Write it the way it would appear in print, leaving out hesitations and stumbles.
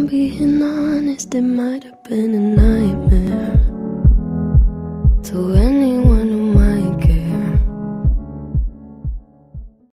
I'm being honest, it might have been a nightmare to end